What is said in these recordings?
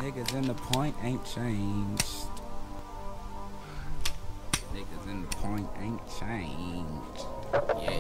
Niggas in the point ain't changed. Niggas in the point ain't changed. Yeah.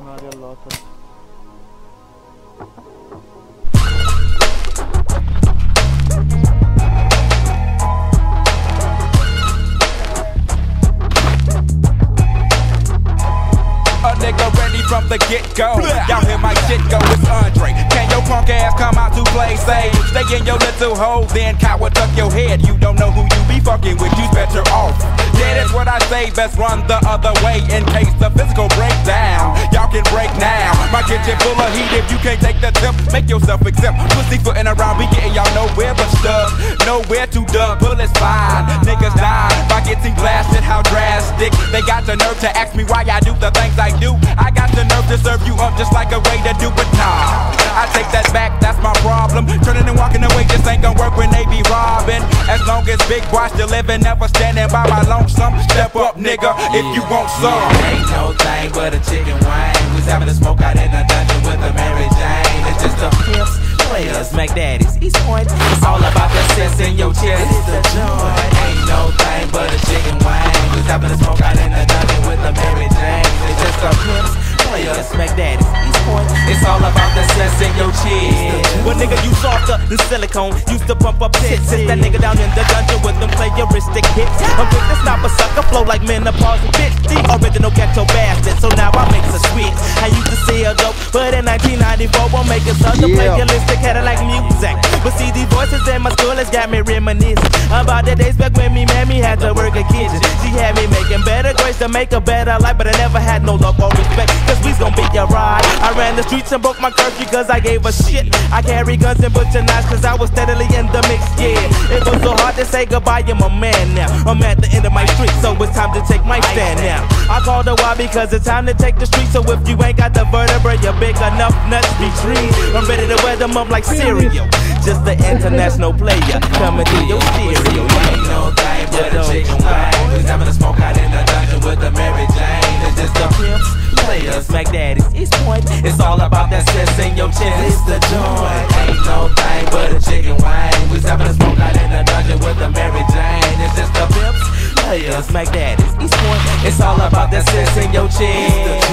A nigga ready from the get-go. Y'all hear my shit go, it's Andre. Can your punk ass come out to play safe? Stay in your little hole, then coward tuck your head. You don't know who you be fucking with, you's better off. Yeah, that's what I say, best run the other way in case the physical breakdown. Y'all can break now. My kitchen full of heat, if you can't take the tip, make yourself exempt. Pussy footin' around, we getting y'all nowhere but stuck. Nowhere to duck, bullets fine. Niggas die by getting blasted, how drastic. They got the nerve to ask me why I do the things I do. I got the nerve to serve you up just like a way to do, but nah, I take that back, that's my problem. Turning and walking away just ain't gonna work when they be robbing. As long as big boy still living, never standing by my lonesome. Step up, nigga, if you want some. Ain't no thing but a chicken wing. We's having a smoke out in the dungeon with a Mary Jane. It's just the pimps, players, Mac Daddies, East Point. It's all about the sense in your chest. It's the joint. Ain't no thing but a chicken wing. We's having a smoke out in the dungeon with a Mary Jane. It's just the pimps, players, Mac Daddies, East Point. It's all about the sense in your chest. Well, nigga, you softer than silicone. Used to pump up tits. Since that nigga down in the dungeon with them playeristic hits. I'm quick to stop a sucker, flow like menopause and bitch. The original ghetto bastard, so now I make a switch. I used to see a dope, but in 1994 I'm making such a playeristic Cadillac music. But see, these voices in my school has got me reminiscing about the days back when me mammy had to work a kitchen. She had me making better grades to make a better life, but I never had no love or respect, cause we's gon' beat your ride. I ran the streets and broke my curfew cause I gave a shit. I carry guns and butcher knives cause I was steadily in the mix, yeah. It was so hard to say goodbye, I'm a man now. I'm at the end of my street, so it's time to take my stand now. I called a while because it's time to take the street, so if you ain't got the vertebrae, you're big enough nuts be trees. I'm ready to wear them up like cereal. Just the international player coming through your stereo. Ain't no thing but a chicken wing. We's having a smoke out in the dungeon with a Mary Jane. It's just the pimps, players, Mac Daddies, East Point. It's all about that sense in your chest. It's the joint. Ain't no thing but a chicken wing. We's having a smoke out in the dungeon with a Mary Jane. It's just the pimps, players, Mac Daddies, East Point. It's all about that sense in your chest.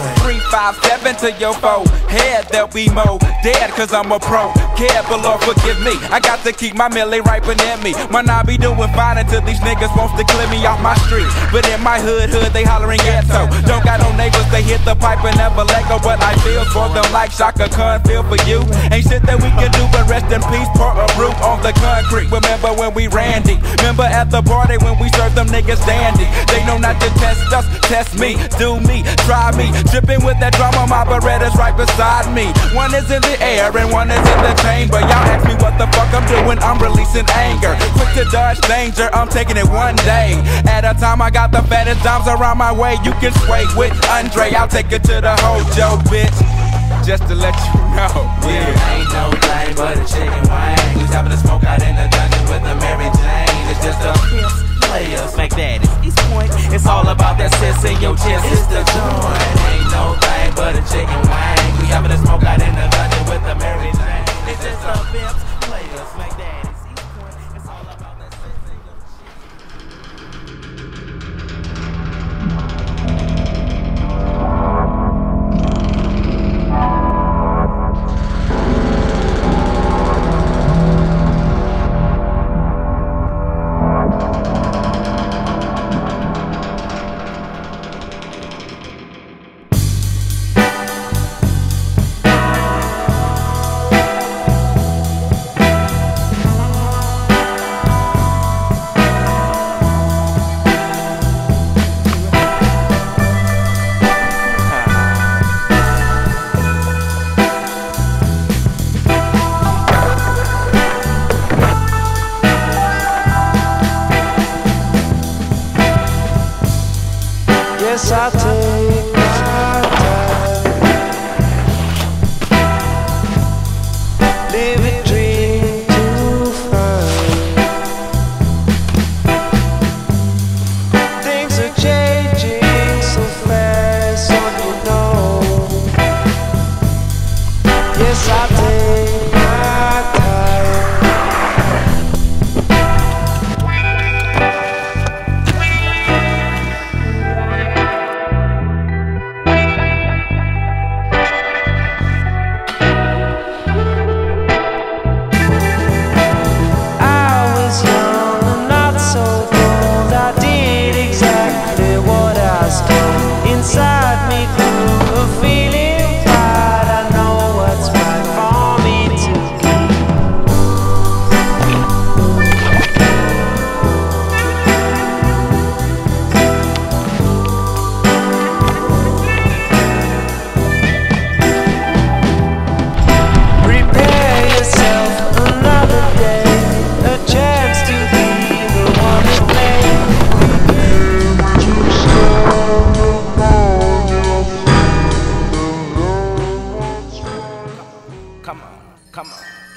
357 to your foe. Head there'll be more dead cause I'm a pro. Care, but Lord forgive me. I got to keep my millie right beneath me. When I be doing fine until these niggas wants to clear me off my street. But in my hood, they hollering ghetto. Don't got no neighbors, they hit the pipe and never let go. But I feel for them like Shaka Khan feel for you. Ain't shit that we can do but rest in peace. Pour a root on the concrete. Remember when we ran deep? Remember at the party when we served them niggas dandy? They know not to test us, test me, do me, try me. Dripping with that drama, my Beretta's right beside me. One is in the air and one is in the chamber. Y'all ask me what the fuck I'm doing, I'm releasing anger. Quick to dodge danger, I'm taking it one day at a time. I got the fattest dimes around my way. You can sway with Andre, I'll take it to the Hojo, bitch. Just to let you know, yeah. Ain't no thing but a chicken wing. We's having a smoke out in the dungeon with a Mary Jane. It's just the pimps, players, Mac Daddies, East Point. It's all about that sense in your chest. It's the joint. Ain't no thing but a chicken wing. We having a smoke out in the dungeon with a Mary Jane. It's just the pimps, players, Mac Daddies, East Point. It's all about that sense in your Yes, I take my time, live a dream to find. Things are changing so fast, so you know. Yes, I take my time.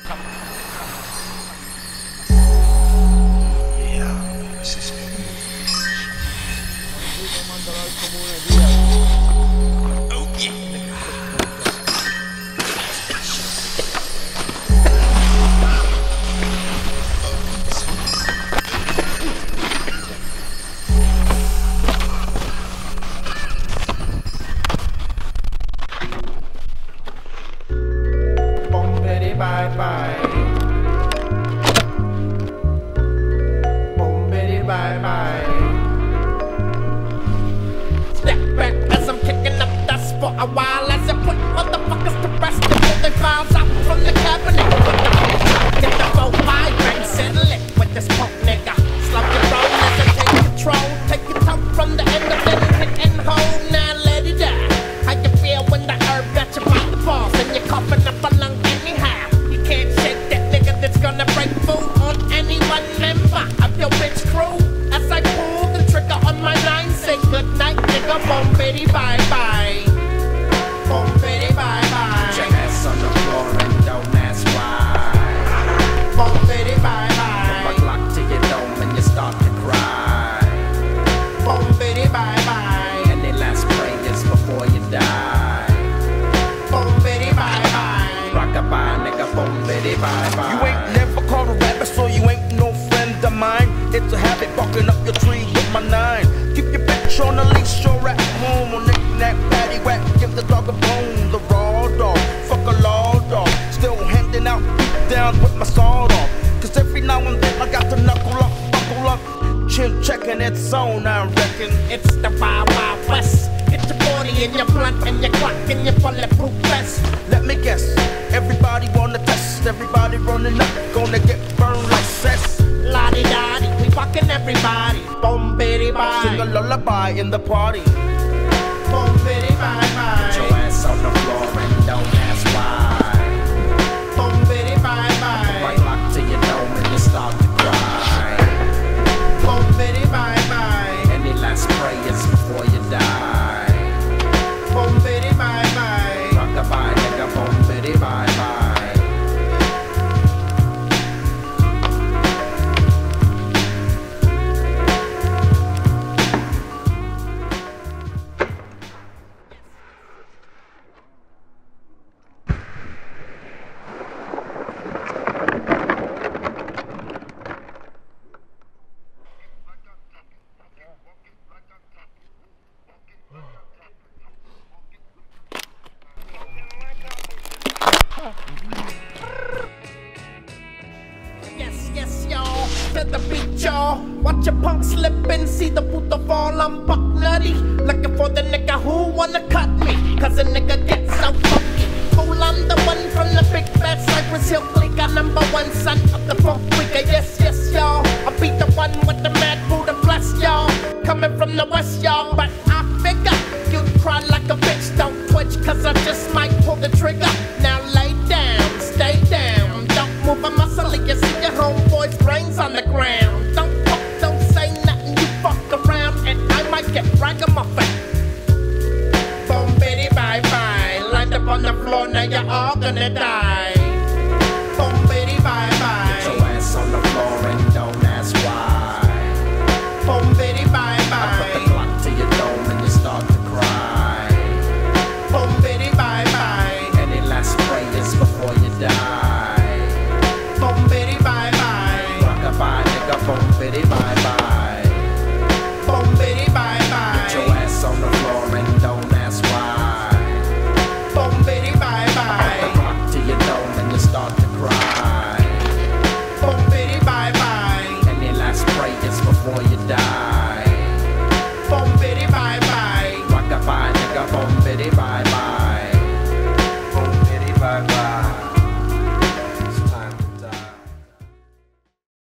Coming from the west, y'all, back